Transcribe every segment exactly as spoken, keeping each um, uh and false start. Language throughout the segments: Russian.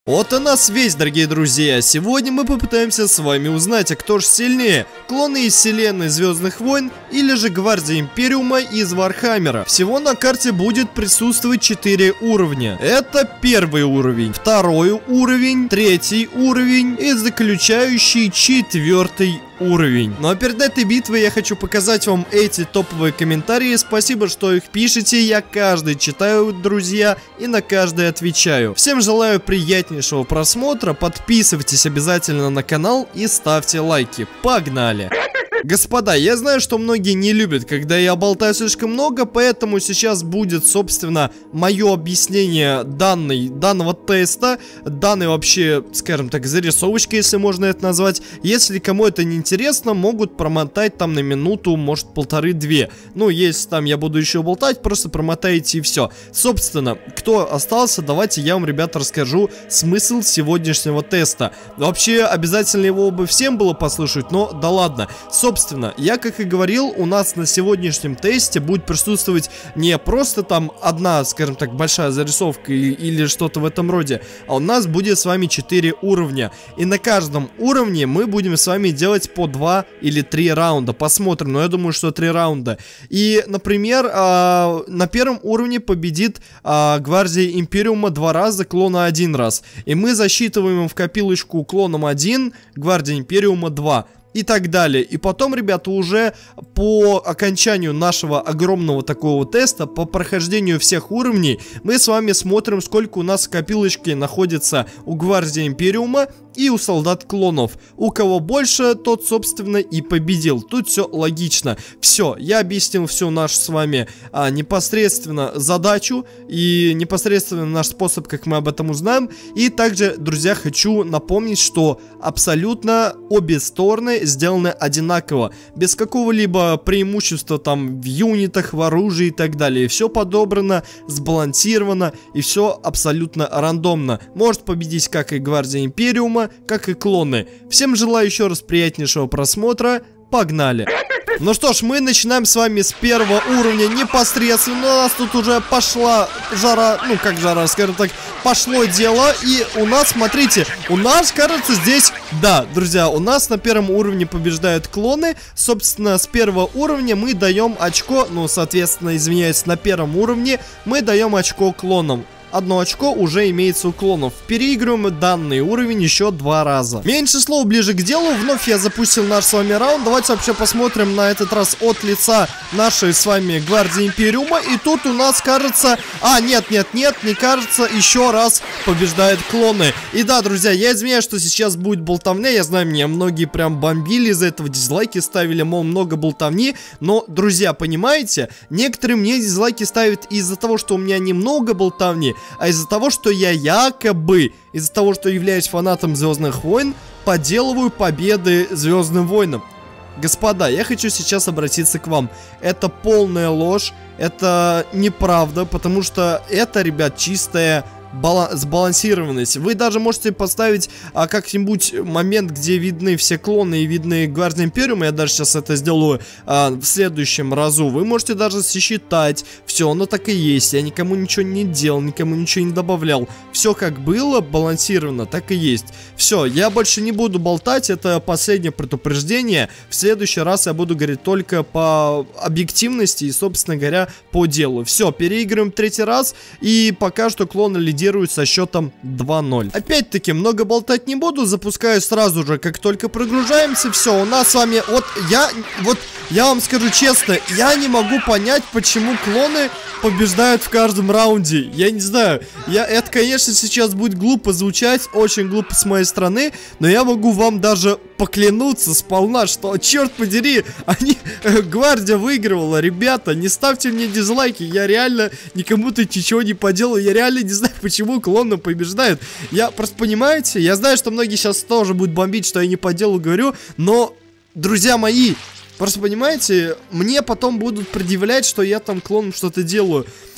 Вот и нас весь, дорогие друзья. Сегодня мы попытаемся с вами узнать, а кто же сильнее: клоны из вселенной Звездных войн или же гвардия Империума из Вархаммера. Всего на карте будет присутствовать четыре уровня. Это первый уровень, второй уровень, третий уровень и заключающий четвертый уровень. Ну а перед этой битвой я хочу показать вам эти топовые комментарии. Спасибо, что их пишете. Я каждый читаю, друзья, и на каждый отвечаю. Всем желаю приятнейшего просмотра. Подписывайтесь обязательно на канал и ставьте лайки. Погнали! Господа, я знаю, что многие не любят, когда я болтаю слишком много, поэтому сейчас будет, собственно, мое объяснение данной, данного теста, данной вообще, скажем так, зарисовочки, если можно это назвать. Если кому это не интересно, могут промотать там на минуту, может, полторы-две. Ну, если там я буду еще болтать, просто промотаете и все. Собственно, кто остался, давайте я вам, ребята, расскажу смысл сегодняшнего теста. Вообще, обязательно его бы всем было послушать, но да ладно. Собственно, я, как и говорил, у нас на сегодняшнем тесте будет присутствовать не просто там одна, скажем так, большая зарисовка или, или что-то в этом роде, а у нас будет с вами четыре уровня. И на каждом уровне мы будем с вами делать по два или три раунда. Посмотрим, но я думаю, что три раунда. И, например, э, на первом уровне победит э, гвардия Империума два раза, клона один раз. И мы засчитываем в копилочку клоном один, гвардия Империума два. И так далее. И потом, ребята, уже по окончанию нашего огромного такого теста, по прохождению всех уровней, мы с вами смотрим, сколько у нас в копилочке находится у гвардии Империума и у солдат клонов. У кого больше, тот, собственно, и победил. Тут все логично. Все, я объяснил всю нашу с вами а, непосредственно задачу и непосредственно наш способ, как мы об этом узнаем. И также, друзья, хочу напомнить, что абсолютно обе стороны сделаны одинаково, без какого-либо преимущества там в юнитах, в оружии и так далее. Все подобрано, сбалансировано и все абсолютно рандомно. Может победить как и гвардия Империума, как и клоны. Всем желаю еще раз приятнейшего просмотра. Погнали! Ну что ж, мы начинаем с вами с первого уровня непосредственно. У нас тут уже пошла жара, ну как жара, скажем так, пошло дело. И у нас, смотрите, у нас, кажется, здесь, да, друзья, у нас на первом уровне побеждают клоны. Собственно, с первого уровня мы даем очко, ну, соответственно, извиняюсь, на первом уровне мы даем очко клонам. Одно очко уже имеется у клонов. Переигрываем данный уровень еще два раза. Меньше слов, ближе к делу. Вновь я запустил наш с вами раунд. Давайте вообще посмотрим на этот раз от лица нашей с вами гвардии Империума. И тут у нас, кажется... А, нет, нет, нет, не кажется. Еще раз побеждают клоны. И да, друзья, я извиняюсь, что сейчас будет болтовня. Я знаю, меня многие прям бомбили из-за этого, дизлайки ставили, мол, много болтовни. Но, друзья, понимаете, некоторые мне дизлайки ставят из-за того, что у меня немного болтовни, а из-за того, что я якобы, из-за того, что являюсь фанатом Звездных войн, подделываю победы Звездным войнам. Господа, я хочу сейчас обратиться к вам. Это полная ложь, это неправда, потому что это, ребят, чистая сбалансированность. Вы даже можете поставить а, как-нибудь момент, где видны все клоны и видны гвардия Империума. Я даже сейчас это сделаю а, в следующем разу. Вы можете даже сосчитать. Все, оно так и есть. Я никому ничего не делал, никому ничего не добавлял. Все как было, балансировано, так и есть. Все, я больше не буду болтать. Это последнее предупреждение. В следующий раз я буду говорить только по объективности и, собственно говоря, по делу. Все, переигрываем третий раз. И пока что клоны лидируют со счетом два ноль. Опять-таки, много болтать не буду, запускаю сразу же, как только прогружаемся. Все, у нас с вами, вот я, вот я вам скажу честно, я не могу понять, почему клоны побеждают в каждом раунде. Я не знаю, я, это, конечно, сейчас будет глупо звучать, очень глупо с моей стороны, но я могу вам даже поклянуться сполна, что, черт подери, они, э, гвардия выигрывала. Ребята, не ставьте мне дизлайки, я реально никому-то ничего не поделаю, я реально не знаю, почему клоны побеждают. Я просто, понимаете, я знаю, что многие сейчас тоже будут бомбить, что я не по делу говорю, но, друзья мои, просто, понимаете, мне потом будут предъявлять, что я там клоном что-то делаю. Ну,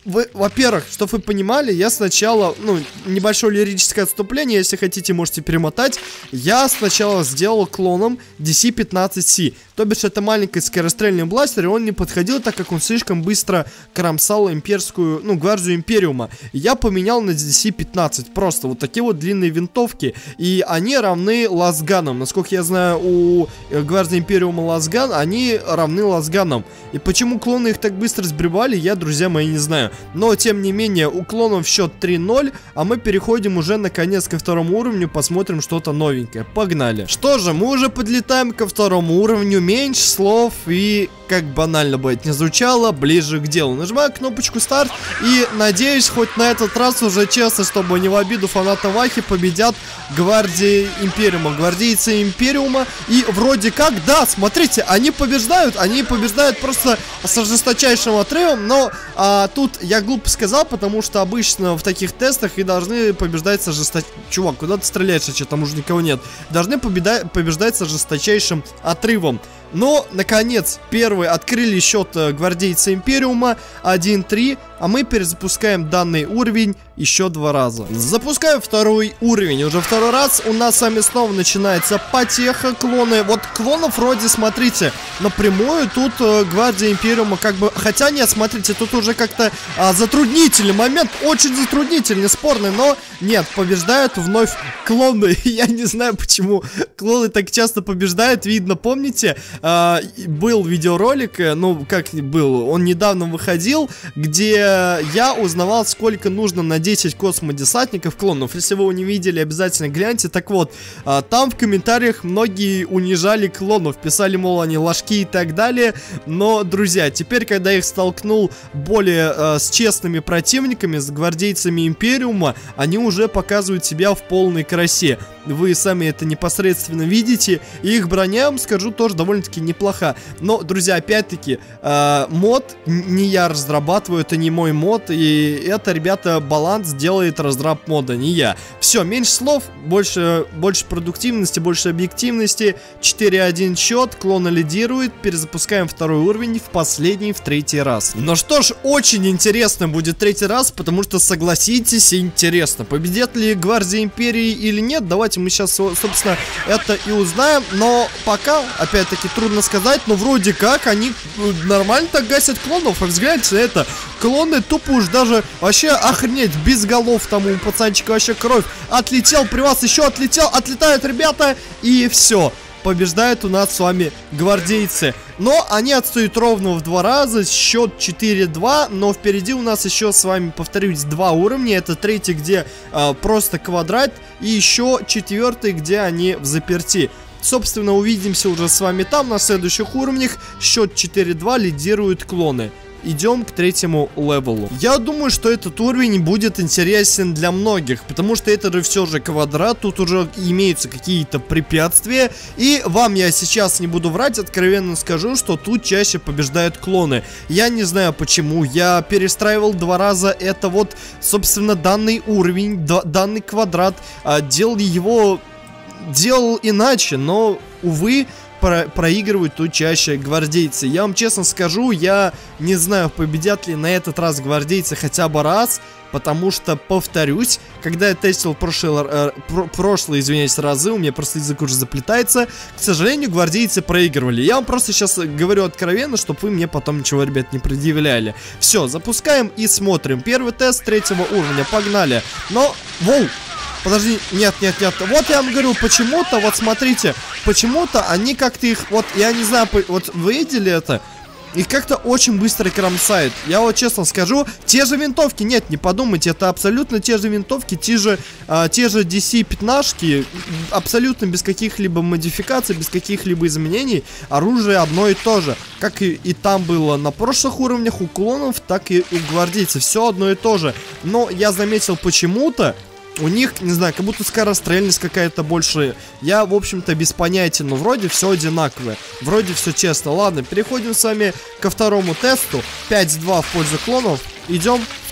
вы, во-первых, чтобы вы понимали, я сначала, ну, небольшое лирическое отступление, если хотите, можете перемотать. Я сначала сделал клоном ди си пятнадцать си. То бишь, это маленький скорострельный бластер, и он не подходил, так как он слишком быстро кромсал имперскую, ну, гвардию Империума. Я поменял на ди си пятнадцать, просто вот такие вот длинные винтовки, и они равны лазганам. Насколько я знаю, у гвардии Империума лазган, они равны лазганам. И почему клоны их так быстро сбривали, я, друзья мои, не знаю. Но, тем не менее, у клонов счет три ноль, а мы переходим уже, наконец, ко второму уровню, посмотрим что-то новенькое. Погнали. Что же, мы уже подлетаем ко второму уровню. Меньше слов и, как банально бы это ни звучало, ближе к делу. Нажимаю кнопочку старт и надеюсь, хоть на этот раз уже честно, чтобы не в обиду фаната Вахи, победят гвардии Империума, гвардейцы Империума. И вроде как, да, смотрите, они побеждают, они побеждают просто с ожесточайшим отрывом, но а, тут я глупо сказал, потому что обычно в таких тестах и должны побеждать с ожесточайшим... Чувак, куда ты стреляешь, а что, там уже никого нет. Должны победа... побеждать с ожесточайшим отрывом. Но, наконец, первые открыли счет гвардейца Империума один три, а мы перезапускаем данный уровень еще два раза. Запускаем второй уровень. Уже второй раз у нас с вами снова начинается потеха. Клоны. Вот клонов вроде, смотрите, напрямую тут э, гвардия Империума как бы... Хотя нет, смотрите, тут уже как-то а, затруднительный момент. Очень затруднительный, спорный, но нет, побеждают вновь клоны. Я не знаю, почему клоны так часто побеждают. Видно, помните, э, был видеоролик, э, ну, как был, он недавно выходил, где я узнавал, сколько нужно на десять космодесантников клонов. Если вы его не видели, обязательно гляньте. Так вот, а, там в комментариях многие унижали клонов, писали, мол, они ложки и так далее. Но, друзья, теперь, когда их столкнул более а, с честными противниками, с гвардейцами Империума, они уже показывают себя в полной красе. Вы сами это непосредственно видите. И их броня, я вам скажу, тоже довольно-таки неплоха. Но, друзья, опять-таки, э, мод не я разрабатываю, это не мой мод. И это, ребята, баланс делает разраб мода, не я. Все, меньше слов, больше, больше продуктивности, больше объективности. четыре один счет, клоны лидирует. Перезапускаем второй уровень в последний, в третий раз. Ну что ж, очень интересно будет третий раз, потому что, согласитесь, интересно, победит ли гвардия Империи или нет. Давайте мы сейчас, собственно, это и узнаем. Но пока, опять-таки, трудно сказать. Но вроде как они нормально так гасят клонов. А взгляните на это. Клоны тупо уж даже вообще охренеть. Без голов там у пацанчика вообще кровь. Отлетел при вас, еще отлетел. Отлетают ребята. И все. Побеждают у нас с вами гвардейцы. Но они отстают ровно в два раза. Счет четыре два. Но впереди у нас еще с вами, повторюсь, два уровня. Это третий, где э, просто квадрат. И еще четвертый, где они в заперти. Собственно, увидимся уже с вами там, на следующих уровнях. Счет четыре два, лидируют клоны. Идем к третьему левелу. Я думаю, что этот уровень будет интересен для многих, потому что это же все же квадрат, тут уже имеются какие-то препятствия. И вам я сейчас не буду врать, откровенно скажу, что тут чаще побеждают клоны. Я не знаю почему, я перестраивал два раза это вот, собственно, данный уровень, данный квадрат, делал его, делал иначе, но, увы, Про проигрывают тут чаще гвардейцы. Я вам честно скажу, я не знаю, победят ли на этот раз гвардейцы хотя бы раз, потому что, повторюсь, когда я тестил прошлые, э, про прошлые, извиняюсь, разы, у меня просто язык уже заплетается, к сожалению, гвардейцы проигрывали. Я вам просто сейчас говорю откровенно, чтобы вы мне потом ничего, ребят, не предъявляли. Все, запускаем и смотрим. Первый тест третьего уровня, погнали. Но, воу! Подожди, нет, нет, нет. Вот я вам говорю, почему-то, вот смотрите, почему-то они как-то их, вот, я не знаю, вот вы видели это? Их как-то очень быстро кромсают. Я вот честно скажу, те же винтовки, нет, не подумайте, это абсолютно те же винтовки, те же, а, те же ди си пятнашки, абсолютно без каких-либо модификаций, без каких-либо изменений. Оружие одно и то же. Как и, и там было на прошлых уровнях у клонов, так и у гвардейцев. Все одно и то же. Но я заметил почему-то, у них, не знаю, как будто скорострельность какая-то больше. Я, в общем-то, без понятия, но вроде все одинаковое. Вроде все честно. Ладно, переходим с вами ко второму тесту. пять два в пользу клонов. Идем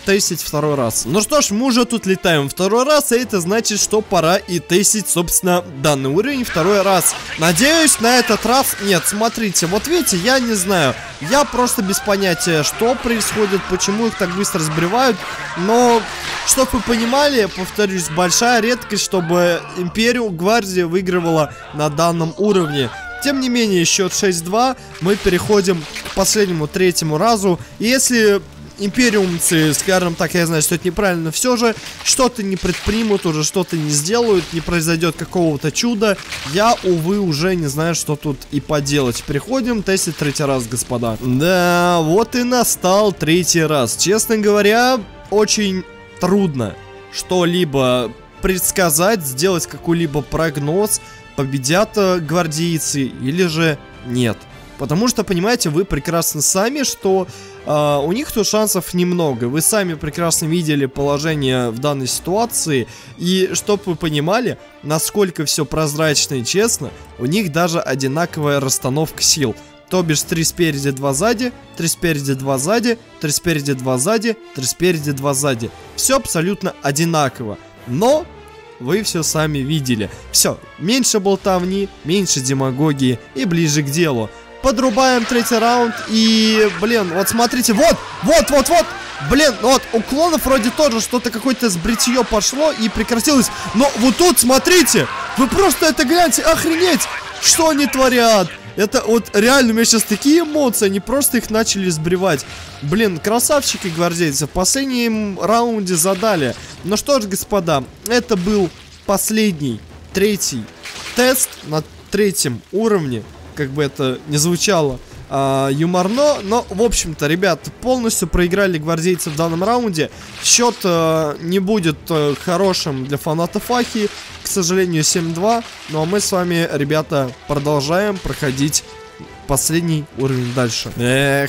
тестить второй раз. Ну что ж, мы уже тут летаем второй раз, и это значит, что пора и тестить, собственно, данный уровень второй раз. Надеюсь, на этот раз... Нет, смотрите, вот видите, я не знаю. Я просто без понятия, что происходит, почему их так быстро сбривают. Но, чтобы вы понимали, повторюсь, большая редкость, чтобы Империум Гвардия выигрывала на данном уровне. Тем не менее, счет шесть-два, мы переходим к последнему, третьему разу. И если империумцы, скажем так, я знаю, что это неправильно, все же что-то не предпримут, уже что-то не сделают, не произойдет какого-то чуда, я, увы, уже не знаю, что тут и поделать. Переходим тестить третий раз, господа. Да, вот и настал третий раз. Честно говоря, очень трудно что-либо предсказать, сделать какой-либо прогноз, победят гвардейцы или же нет. Потому что, понимаете, вы прекрасно сами, что э, у них тут шансов немного. Вы сами прекрасно видели положение в данной ситуации. И чтобы вы понимали, насколько все прозрачно и честно, у них даже одинаковая расстановка сил. То бишь три спереди, два сзади, три спереди, два сзади, три спереди, два сзади, три спереди, два сзади. Все абсолютно одинаково. Но... вы все сами видели. Все, меньше болтовни, меньше демагогии и ближе к делу. Подрубаем третий раунд и, блин, вот смотрите, вот, вот, вот, вот. Блин, вот, у клонов вроде тоже что-то, какое-то сбритье пошло и прекратилось. Но вот тут, смотрите, вы просто это гляньте, охренеть, что они творят. Это вот реально, у меня сейчас такие эмоции, они просто их начали сбривать. Блин, красавчики гвардейцы, в последнем раунде задали. Ну что ж, господа, это был последний, третий тест на третьем уровне. Как бы это ни звучало а, юморно, но, в общем-то, ребят, полностью проиграли гвардейцы в данном раунде. Счет а, не будет а, хорошим для фанатов Ахи, к сожалению, семь-два. Ну а мы с вами, ребята, продолжаем проходить последний уровень дальше. Эх,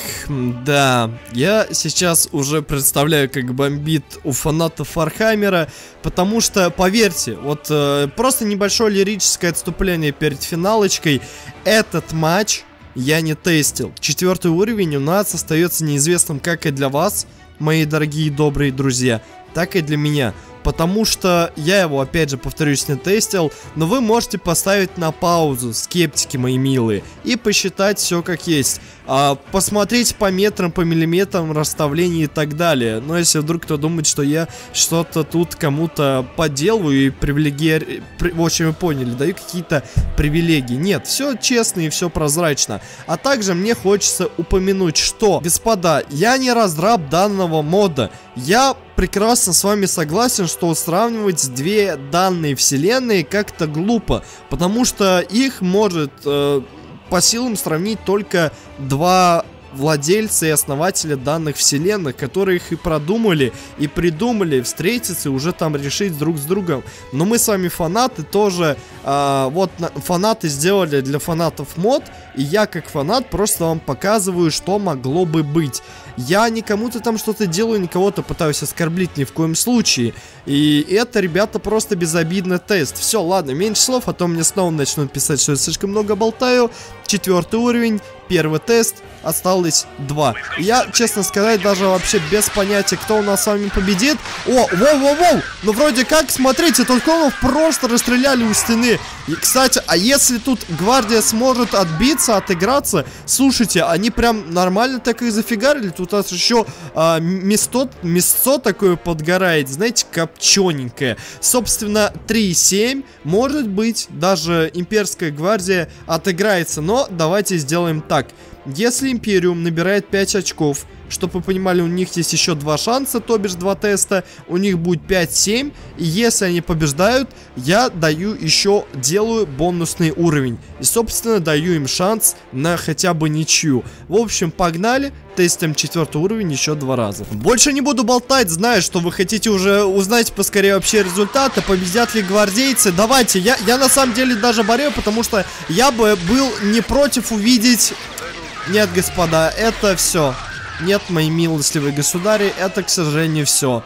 да, я сейчас уже представляю, как бомбит у фанатов Вархаммера, потому что, поверьте, вот э, просто небольшое лирическое отступление перед финалочкой. Этот матч я не тестил. Четвертый уровень у нас остается неизвестным как и для вас, мои дорогие добрые друзья, так и для меня. Потому что я его, опять же, повторюсь, не тестил. Но вы можете поставить на паузу, скептики мои милые, и посчитать все как есть. а, Посмотреть по метрам, по миллиметрам расставления и так далее. Но если вдруг кто думает, что я что-то тут кому-то подделываю и привилегии... В общем, вы поняли, даю какие-то привилегии. Нет, все честно и все прозрачно. А также мне хочется упомянуть, что, господа, я не разраб данного мода. Я прекрасно с вами согласен, что сравнивать две данные вселенные как-то глупо, потому что их может э, по силам сравнить только два владельца и основателя данных вселенных, которые их и продумали, и придумали встретиться и уже там решить друг с другом. Но мы с вами фанаты тоже, э, вот на, фанаты сделали для фанатов мод, и я как фанат просто вам показываю, что могло бы быть. Я не кому-то там что-то делаю, никого-то пытаюсь оскорбить ни в коем случае. И это, ребята, просто безобидный тест. Все, ладно, меньше слов, а то мне снова начнут писать, что я слишком много болтаю. Четвертый уровень, первый тест, осталось два. Я, честно сказать, даже вообще без понятия, кто у нас с вами победит. О, воу-воу-воу! Ну, вроде как, смотрите, тут клонов просто расстреляли у стены. И, кстати, а если тут гвардия сможет отбиться, отыграться, слушайте, они прям нормально так и зафигарили. Тут у нас еще а, место, мясцо такое подгорает, знаете, копчененькое. Собственно, три семь, может быть, даже имперская гвардия отыграется. Но давайте сделаем так. Если Империум набирает пять очков, чтобы вы понимали, у них есть еще два шанса, то бишь два теста, у них будет пять-семь, и если они побеждают, я даю еще, делаю бонусный уровень, и, собственно, даю им шанс на хотя бы ничью. В общем, погнали, тестим четвертый уровень еще два раза. Больше не буду болтать, знаю, что вы хотите уже узнать поскорее вообще результаты, победят ли гвардейцы. Давайте, я, я на самом деле даже борю, потому что я бы был не против увидеть... Нет, господа, это все. Нет, мои милостливые государи, это, к сожалению, все.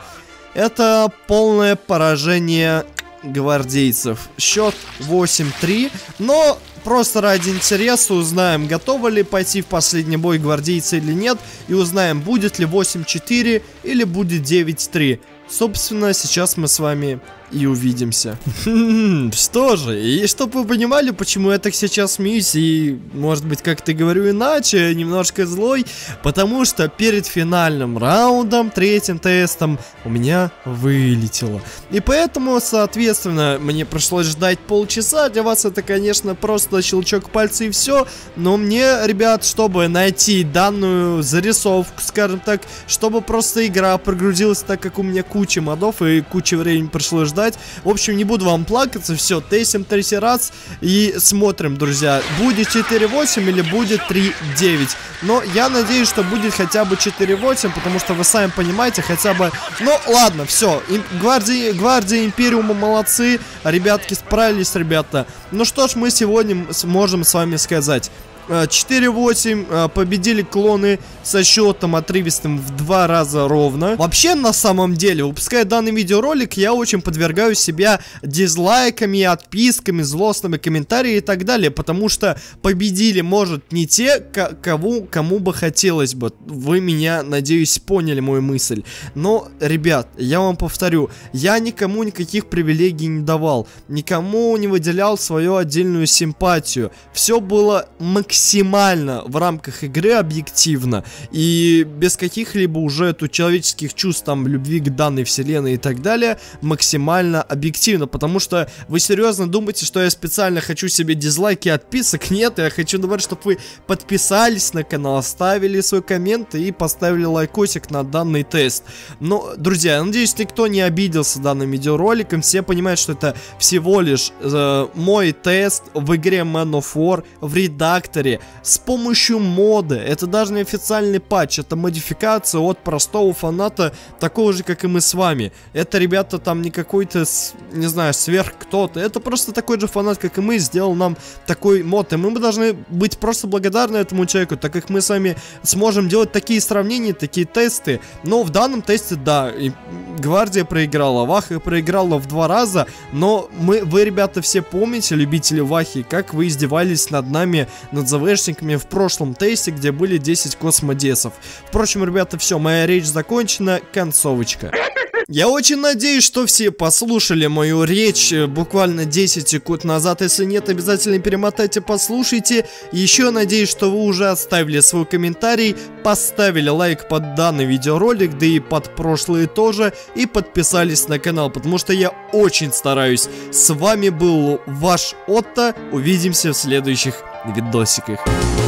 Это полное поражение гвардейцев. Счет восемь-три. Но, просто ради интереса узнаем, готовы ли пойти в последний бой гвардейцы или нет, и узнаем, будет ли восемь четыре или будет девять три. Собственно, сейчас мы с вами и увидимся. Что же, и чтобы вы понимали, почему я так сейчас смеюсь и, может быть, как-то говорю иначе, немножко злой, потому что перед финальным раундом, третьим тестом, у меня вылетело. И поэтому, соответственно, мне пришлось ждать полчаса. Для вас это, конечно, просто щелчок пальца и все, но мне, ребят, чтобы найти данную зарисовку, скажем так, чтобы просто игра прогрузилась, так как у меня куча модов и куча времени пришлось ждать. В общем, не буду вам плакаться, все, тестим третий раз и смотрим, друзья, будет четыре восемь или будет три девять. Но я надеюсь, что будет хотя бы четыре восемь, потому что вы сами понимаете, хотя бы... Ну, ладно, все, гвардии, гвардии Империума молодцы, ребятки, справились, ребята. Ну что ж, мы сегодня сможем с вами сказать... четыре восемь, победили клоны со счетом отрывистым в два раза ровно. Вообще, на самом деле, выпуская данный видеоролик, я очень подвергаю себя дизлайками, отписками, злостными комментариями и так далее, потому что победили, может, не те, кого, кому бы хотелось бы. Вы меня, надеюсь, поняли мою мысль. Но, ребят, я вам повторю, я никому никаких привилегий не давал, никому не выделял свою отдельную симпатию. Все было максимально максимально в рамках игры объективно и без каких-либо уже тут человеческих чувств, там, любви к данной вселенной и так далее, максимально объективно, потому что вы серьезно думаете, что я специально хочу себе дизлайки и отписок? Нет, я хочу думать, чтобы вы подписались на канал, оставили свой коммент и поставили лайкосик на данный тест. Но, друзья, я надеюсь, никто не обиделся данным видеороликом, все понимают, что это всего лишь э, мой тест в игре Man of War в редакторе с помощью мода. Это даже не официальный патч, это модификация от простого фаната, такого же, как и мы с вами. Это, ребята, там не какой-то, не знаю, сверх кто-то. Это просто такой же фанат, как и мы, сделал нам такой мод. И мы должны быть просто благодарны этому человеку, так как мы с вами сможем делать такие сравнения, такие тесты. Но в данном тесте, да, и гвардия проиграла, Ваха проиграла в два раза, но мы, вы, ребята, все помните, любители Вахи, как вы издевались над нами, над ЗВшниками в прошлом тесте, где были десять космодесов. Впрочем, ребята, все, моя речь закончена, концовочка. Я очень надеюсь, что все послушали мою речь буквально десять секунд назад. Если нет, обязательно перемотайте, послушайте. Еще надеюсь, что вы уже оставили свой комментарий, поставили лайк под данный видеоролик, да и под прошлые тоже, и подписались на канал, потому что я очень стараюсь. С вами был ваш Отто. Увидимся в следующих видосиках.